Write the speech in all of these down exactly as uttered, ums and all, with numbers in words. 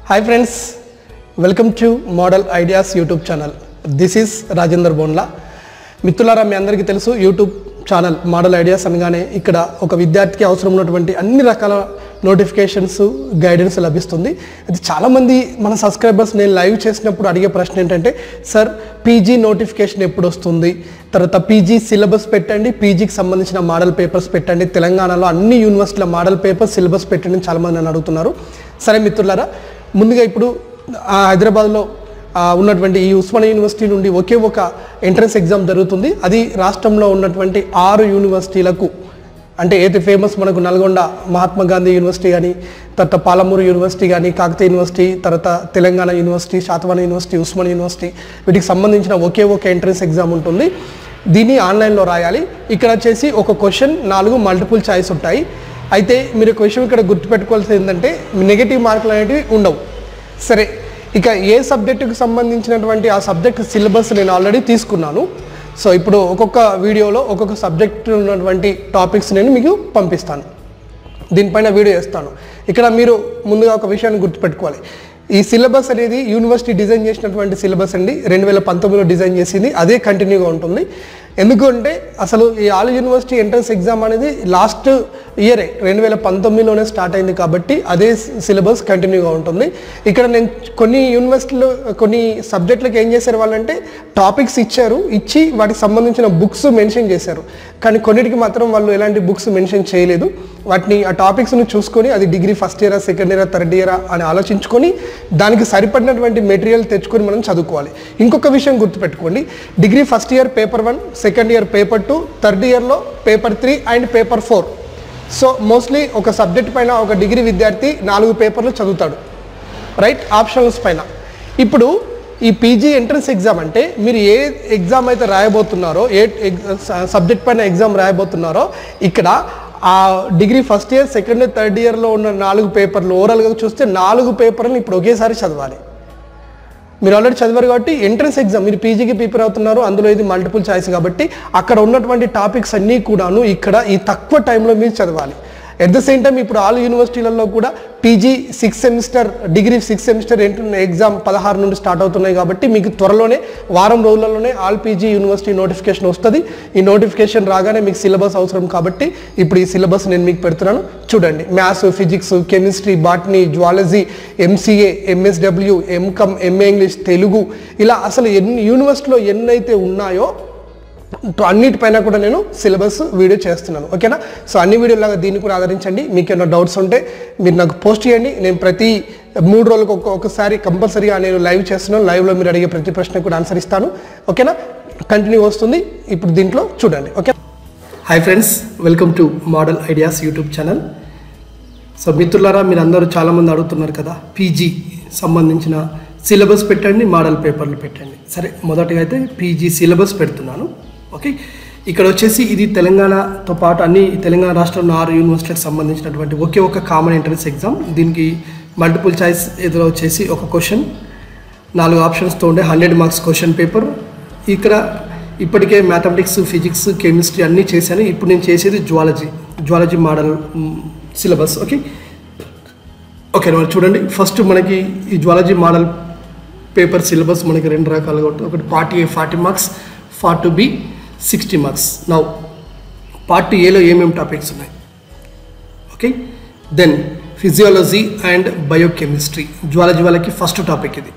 Hi friends, welcome to Model Ideas YouTube channel. This is Rajendra Bondla. మిత్రులారా మీ అందరికీ తెలుసు YouTube channel model ideas అనగానే ఇక్కడ ఒక విద్యార్థికి అవసరం ఉన్నటువంటి అన్ని రకాల నోటిఫికేషన్స్ గైడెన్స్ లభిస్తుంది. అది చాలామంది మన సబ్స్క్రైబర్స్ నేను లైవ్ చేసినప్పుడు అడిగే ప్రశ్న ఏంటంటే సార్ పీజీ నోటిఫికేషన్ ఎప్పుడు వస్తుంది, తర్వాత పీజీ సిలబస్ పెట్టండి, పీజీకి సంబంధించిన మోడల్ పేపర్స్ పెట్టండి, తెలంగాణలో అన్ని యూనివర్సిటీల మోడల్ పేపర్స్ సిలబస్ పెట్టండి చాలామంది నన్ను అడుగుతున్నారు. సరే మిత్రులారా, ముందుగా ఇప్పుడు హైదరాబాద్లో ఉన్నటువంటి ఈ ఉస్మానియా యూనివర్సిటీ నుండి ఒకే ఒక ఎంట్రన్స్ ఎగ్జామ్ జరుగుతుంది. అది రాష్ట్రంలో ఉన్నటువంటి ఆరు యూనివర్సిటీలకు, అంటే ఏది ఫేమస్ మనకు నల్గొండ మహాత్మా గాంధీ యూనివర్సిటీ కానీ, తర్వాత పాలమూరు యూనివర్సిటీ కానీ, కాకతీయ యూనివర్సిటీ, తర్వాత Telangana university, Satavahana university, Osmania university, వీటికి సంబంధించిన ఒకే ఒక ఎంట్రన్స్ ఎగ్జామ్ ఉంటుంది. దీన్ని ఆన్లైన్లో రాయాలి. ఇక్కడ వచ్చేసి ఒక క్వశ్చన్, నాలుగు మల్టిపుల్ చాయిస్ ఉంటాయి. అయితే మీరు ఒక విషయం ఇక్కడ గుర్తుపెట్టుకోవాల్సింది ఏంటంటే నెగిటివ్ మార్కులు అనేటివి ఉండవు. సరే, ఇక ఏ సబ్జెక్టుకు సంబంధించినటువంటి ఆ సబ్జెక్ట్ సిలబస్ నేను ఆల్రెడీ తీసుకున్నాను. సో ఇప్పుడు ఒక్కొక్క వీడియోలో ఒక్కొక్క సబ్జెక్ట్ ఉన్నటువంటి టాపిక్స్ నేను మీకు పంపిస్తాను, దీనిపైన వీడియో చేస్తాను. ఇక్కడ మీరు ముందుగా ఒక విషయాన్ని గుర్తుపెట్టుకోవాలి. ఈ సిలబస్ అనేది యూనివర్సిటీ డిజైన్ చేసినటువంటి సిలబస్ అండి. రెండు వేల పంతొమ్మిదిలో డిజైన్ చేసింది, అదే కంటిన్యూగా ఉంటుంది. ఎందుకంటే అసలు ఈ ఆల్ యూనివర్సిటీ ఎంట్రన్స్ ఎగ్జామ్ అనేది లాస్ట్ ఇయరే రెండు వేల పంతొమ్మిదిలోనే స్టార్ట్ అయింది కాబట్టి అదే సిలబస్ కంటిన్యూగా ఉంటుంది. ఇక్కడ నేను కొన్ని యూనివర్సిటీలో కొన్ని సబ్జెక్టులకు ఏం చేశారు వాళ్ళంటే టాపిక్స్ ఇచ్చారు, ఇచ్చి వాటికి సంబంధించిన బుక్స్ మెన్షన్ చేశారు. కానీ కొన్నిటికి మాత్రం వాళ్ళు ఎలాంటి బుక్స్ మెన్షన్ చేయలేదు. వాటిని ఆ టాపిక్స్ను చూసుకొని అది డిగ్రీ ఫస్ట్ ఇయరా, సెకండ్ ఇయరా, థర్డ్ ఇయరా అని ఆలోచించుకొని దానికి సరిపడినటువంటి మెటీరియల్ తెచ్చుకొని మనం చదువుకోవాలి. ఇంకొక విషయం గుర్తుపెట్టుకోండి, degree first year paper one, second year paper two, third ఇయర్లో paper three and paper four. So mostly ఒక సబ్జెక్ట్ పైన ఒక డిగ్రీ విద్యార్థి నాలుగు పేపర్లు చదువుతాడు, రైట్, ఆప్షనల్స్ పైన. ఇప్పుడు ఈ పీజీ ఎంట్రన్స్ ఎగ్జామ్ అంటే మీరు ఏ ఎగ్జామ్ అయితే రాయబోతున్నారో, ఏ సబ్జెక్ట్ పైన ఎగ్జామ్ రాయబోతున్నారో, ఇక్కడ ఆ degree first year, second year, third ఇయర్లో ఉన్న నాలుగు పేపర్లు ఓవరాల్గా చూస్తే నాలుగు పేపర్లు ఇప్పుడు ఒకేసారి చదవాలి. మీరు ఆల్రెడీ చదివారు కాబట్టి ఎంట్రన్స్ ఎగ్జామ్ మీరు పీజీకి ప్రిపేర్ అవుతున్నారు, అందులో ఇది మల్టిపుల్ చాయిస్ కాబట్టి అక్కడ ఉన్నటువంటి టాపిక్స్ అన్నీ కూడాను ఇక్కడ ఈ తక్కువ టైంలో మీరు చదవాలి. ఎట్ ద సేమ్ టైం ఇప్పుడు ఆల్ యూనివర్సిటీలలో కూడా PG six semester, degree six semester exam పదహారు నుండి స్టార్ట్ అవుతున్నాయి కాబట్టి మీకు త్వరలోనే వారం రోజులలోనే ఆల్ పీజీ యూనివర్సిటీ నోటిఫికేషన్ వస్తుంది. ఈ నోటిఫికేషన్ రాగానే మీకు సిలబస్ అవసరం కాబట్టి ఇప్పుడు ఈ సిలబస్ నేను మీకు పెడుతున్నాను. చూడండి, maths, physics, chemistry, botany, zoology, MCA, MSW, MCom, MA English, Telugu, ఇలా అసలు ఎన్ని యూనివర్సిటీలో ఎన్నైతే ఉన్నాయో అన్నిటిపైన కూడా నేను సిలబస్ వీడియో చేస్తున్నాను. ఓకేనా? సో అన్ని వీడియోలాగా దీన్ని కూడా ఆదరించండి. మీకు ఏమైనా డౌట్స్ ఉంటే మీరు నాకు పోస్ట్ చేయండి. నేను ప్రతి మూడు రోజులకు ఒక్క ఒకసారి కంపల్సరీగా నేను లైవ్ చేస్తున్నాను. లైవ్లో మీరు అడిగే ప్రతి ప్రశ్నకు కూడా ఆన్సర్ ఇస్తాను. ఓకేనా? కంటిన్యూ వస్తుంది. ఇప్పుడు దీంట్లో చూడండి. Okay, hi friends, welcome to model ideas YouTube channel. So మిత్రులారా, మీరు అందరూ చాలామంది అడుగుతున్నారు కదా, పీజీ సంబంధించిన సిలబస్ పెట్టండి, మోడల్ పేపర్లు పెట్టండి. సరే, మొదటిగా అయితే పీజీ సిలబస్ పెడుతున్నాను. ఓకే, ఇక్కడ వచ్చేసి ఇది తెలంగాణతో పాటు అన్ని తెలంగాణ రాష్ట్రంలో ఆరు యూనివర్సిటీలకు సంబంధించినటువంటి ఒకే ఒక కామన్ ఎంట్రన్స్ ఎగ్జామ్. దీనికి మల్టిపుల్ చాయిస్ ఎదురు వచ్చేసి ఒక క్వశ్చన్, నాలుగు ఆప్షన్స్తో ఉండే హండ్రెడ్ మార్క్స్ క్వశ్చన్ పేపర్. ఇక్కడ ఇప్పటికే మ్యాథమెటిక్స్, ఫిజిక్స్, కెమిస్ట్రీ అన్నీ చేశాను. ఇప్పుడు నేను చేసేది zoology zoology model syllabus. Okay okay మరి చూడండి, ఫస్ట్ మనకి ఈ జువాలజీ మోడల్ పేపర్ సిలబస్ మనకి రెండు రకాలుగా ఉంటుంది. ఒకటి part A forty marks, part B sixty marks. Now part ఏలో ఏమేమి టాపిక్స్ ఉన్నాయి? Okay, then physiology and biochemistry, zoology వాళ్ళకి ఫస్ట్ టాపిక్ ఇది.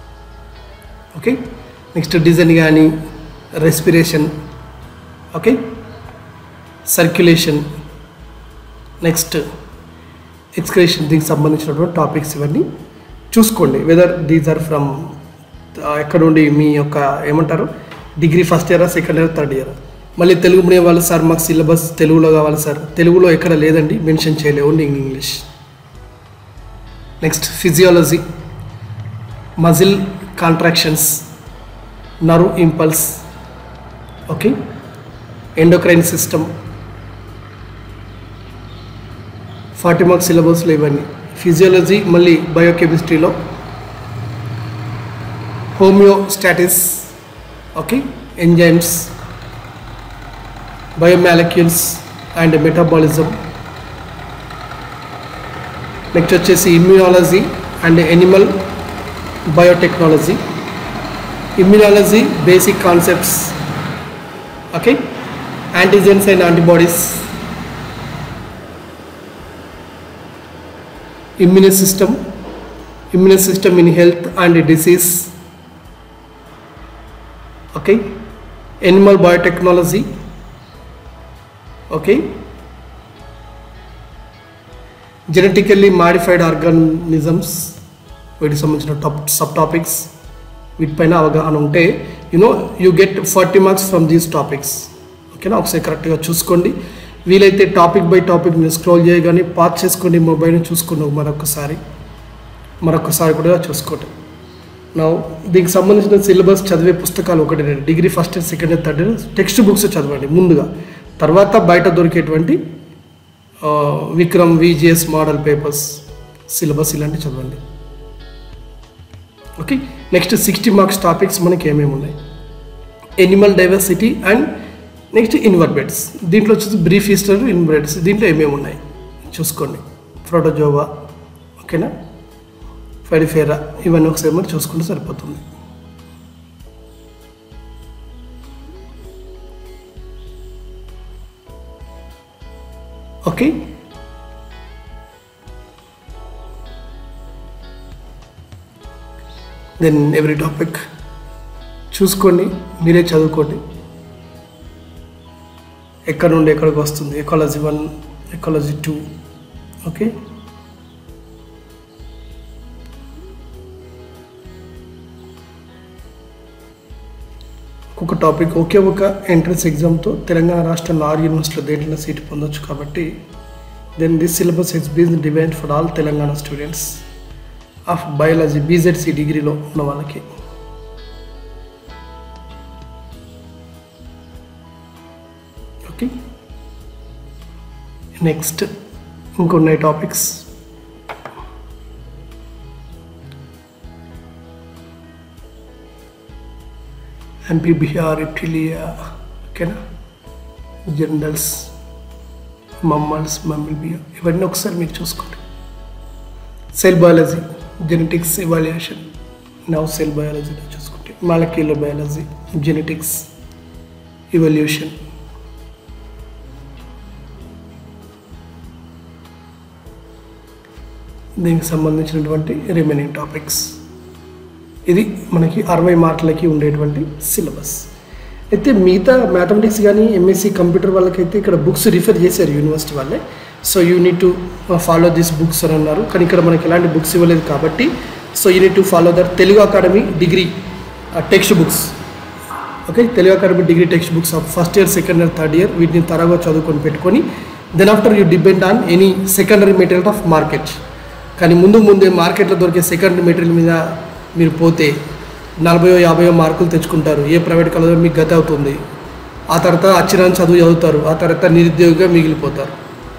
ఓకే, నెక్స్ట్ డిజైన్ కానీ, respiration, okay, circulation, next excretion, దీనికి సంబంధించినటువంటి టాపిక్స్ ఇవన్నీ చూసుకోండి. వెదర్ దీస్ ఆర్ ఫ్రమ్ ఎక్కడ నుండి మీ యొక్క ఏమంటారు డిగ్రీ ఫస్ట్ ఇయరా, సెకండ్ ఇయర్, థర్డ్ ఇయర్. మళ్ళీ తెలుగు మీడియం వాళ్ళు సార్ మాకు సిలబస్ తెలుగులో కావాలి సార్, తెలుగులో ఎక్కడ లేదండి, మెన్షన్ చేయలే, only English. Next physiology, muscle contractions, nerve impulse, okay, endocrine system, forty marks సిలబస్లో ఇవన్నీ. ఫిజియాలజీ మళ్ళీ బయోకెమిస్ట్రీలో homeostasis, okay, enzymes, biomolecules and metabolism. Next వచ్చేసి immunology and animal biotechnology, immunology basic concepts, okay, antigens and antibodies, immune system, immune system in health and disease, okay, animal biotechnology, okay, genetically modified organisms, వీటికి సంబంధించిన top sub topics వీటిపైన అవగాహన ఉంటే you know you get forty marks from these topics. ఓకేనా, ఒకసారి కరెక్ట్గా చూసుకోండి. వీలైతే టాపిక్ బై టాపిక్ మీరు స్క్రోల్ చేయగానే పాస్ చేసుకోండి, మొబైల్ని చూసుకోండి మరొకసారి మరొకసారి కూడా చూసుకోండి. నా దీనికి సంబంధించిన సిలబస్ చదివే పుస్తకాలు ఒకటి రెండు, degree first year second year third year text books చదవండి ముందుగా, తర్వాత బయట దొరికేటువంటి Vikram VGS model papers syllabus ఇలాంటివి చదవండి. Okay, next sixty marks topics మనకి ఏమేమి ఉన్నాయి, animal diversity and next invertebrates, దీంట్లో వచ్చేసి బ్రీఫ్ హిస్టరీ ఇన్వర్బెట్స్, దీంట్లో ఏమేమి ఉన్నాయి చూసుకోండి. ప్రోటోజోవా, ఓకేనా, ఫెరిఫేరా, ఇవన్నీ ఒకసారి మరి చూసుకుంటే సరిపోతుంది. ఓకే, దెన్ ఎవ్రీ టాపిక్ చూసుకోండి, మీరే చదువుకోండి ఎక్కడ నుండి ఎక్కడికి వస్తుంది. Ecology one, ecology two, okay, ఒక్కొక్క టాపిక్ ఒకే ఒక ఎంట్రన్స్ ఎగ్జామ్తో తెలంగాణ రాష్ట్రంలో ఆరు యూనివర్సిటీలో దేంట్లో సీటు పొందొచ్చు. కాబట్టి then this syllabus has been divided for all Telangana students of biology BZC డిగ్రీలో ఉన్న వాళ్ళకి. ఓకే, నెక్స్ట్ ఇంకొన్ని టాపిక్స్ ఎంపీబియా, రెప్టిలియా, ఓకేనా, జనరల్స్, మమ్మల్స్, మమ్మిల్బియా, ఇవన్నీ ఒకసారి మీరు చూసుకోండి. Cell biology, genetics evaluation, now cell బయాలజీలో చూసుకుంటే మాలిక్యులర్ బయాలజీ, జెనెటిక్స్ ఇవాల్యుయేషన్, దీనికి సంబంధించినటువంటి రిమైనింగ్ టాపిక్స్. ఇది మనకి అరవై మార్కులకి ఉండేటువంటి సిలబస్. అయితే మిగతా మ్యాథమెటిక్స్ కానీ ఎంఎస్సి కంప్యూటర్ వాళ్ళకైతే ఇక్కడ బుక్స్ రిఫర్ చేశారు యూనివర్సిటీ వాళ్ళే. So you need to follow this books అని అన్నారు, కానీ ఇక్కడ మనకి ఎలాంటి బుక్స్ ఇవ్వలేదు కాబట్టి so you need to follow that Telugu academy degree text books. Okay, Telugu academy degree text books of first year second year third year వీటిని తరగా చదువుకొని పెట్టుకొని then after you depend on any secondary material of market. కానీ ముందు ముందే మార్కెట్లో దొరికే secondary material మీద మీరు పోతే నలభై యాభై మార్కులు తెచ్చుకుంటారు, ఏ ప్రైవేట్ కాలేజీలో మీకు గతి అవుతుంది. ఆ తర్వాత అచ్చిరాని చదువు చదువుతారు, ఆ తర్వాత నిరుద్యోగిగా మిగిలిపోతారు.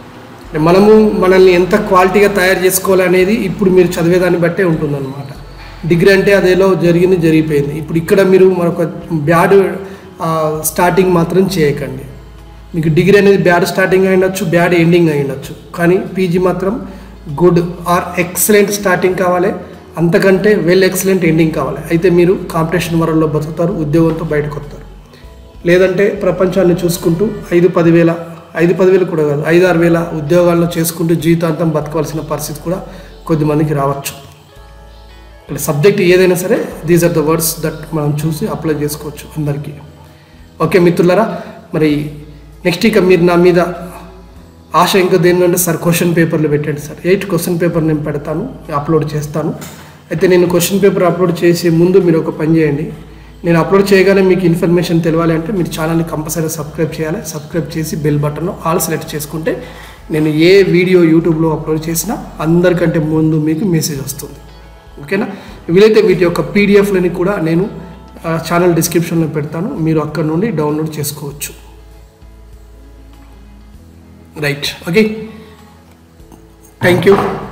మనము మనల్ని ఎంత క్వాలిటీగా తయారు చేసుకోవాలనేది ఇప్పుడు మీరు చదివేదాన్ని బట్టే ఉంటుందన్నమాట. డిగ్రీ అంటే అదేలో జరిగింది జరిగిపోయింది. ఇప్పుడు ఇక్కడ మీరు మరొక బ్యాడ్ స్టార్టింగ్ మాత్రం చేయకండి. మీకు డిగ్రీ అనేది బ్యాడ్ స్టార్టింగ్ అయినచ్చు, బ్యాడ్ ఎండింగ్ అయినచ్చు, కానీ పీజీ మాత్రం గుడ్ ఆర్ ఎక్సలెంట్ స్టార్టింగ్ కావాలి, అంతకంటే వెల్ ఎక్సలెంట్ ఎండింగ్ కావాలి. అయితే మీరు కాంపిటీషన్ వరల్లో బతుకుతారు, ఉద్యోగంతో బయటకు వస్తారు. లేదంటే ప్రపంచాన్ని చూసుకుంటూ ఐదు పదివేల ఐదు పదివేలు కూడా కాదు ఐదు ఆరు వేల ఉద్యోగాల్లో చేసుకుంటూ జీవితాంతం బతకవలసిన పరిస్థితి కూడా కొద్దిమందికి రావచ్చు. ఇక్కడ సబ్జెక్ట్ ఏదైనా సరే these are the words that మనం చూసి అప్లై చేసుకోవచ్చు అందరికీ. ఓకే మిత్రులారా, మరి నెక్స్ట్ ఇక మీరు నా మీద ఆశ ఇంకా దేనికంటే సార్ క్వశ్చన్ పేపర్లు పెట్టండి సార్. ఎయిట్ క్వశ్చన్ పేపర్ నేను పెడతాను, అప్లోడ్ చేస్తాను. అయితే నేను క్వశ్చన్ పేపర్ అప్లోడ్ చేసే ముందు మీరు ఒక పని చేయండి. నేను అప్లోడ్ చేయగానే మీకు ఇన్ఫర్మేషన్ తెలియాలి అంటే మీరు ఛానల్ని కంపల్సరీ సబ్స్క్రైబ్ చేయాలి. సబ్స్క్రైబ్ చేసి బెల్ బటన్లో ఆల్ సెలెక్ట్ చేసుకుంటే నేను ఏ వీడియో యూట్యూబ్లో అప్లోడ్ చేసినా అందరికంటే ముందు మీకు మెసేజ్ వస్తుంది. ఓకేనా, వీలైతే వీటి యొక్క పీడిఎఫ్లని కూడా నేను ఛానల్ డిస్క్రిప్షన్లో పెడతాను, మీరు అక్కడ నుండి డౌన్లోడ్ చేసుకోవచ్చు. Right, okay, thank you.